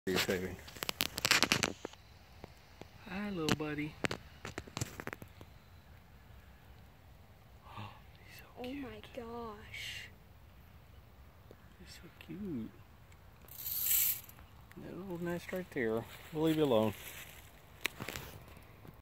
You're saving. Hi, little buddy. Oh, he's so cute. Oh my gosh. He's so cute. That little nest right there. We'll leave you alone.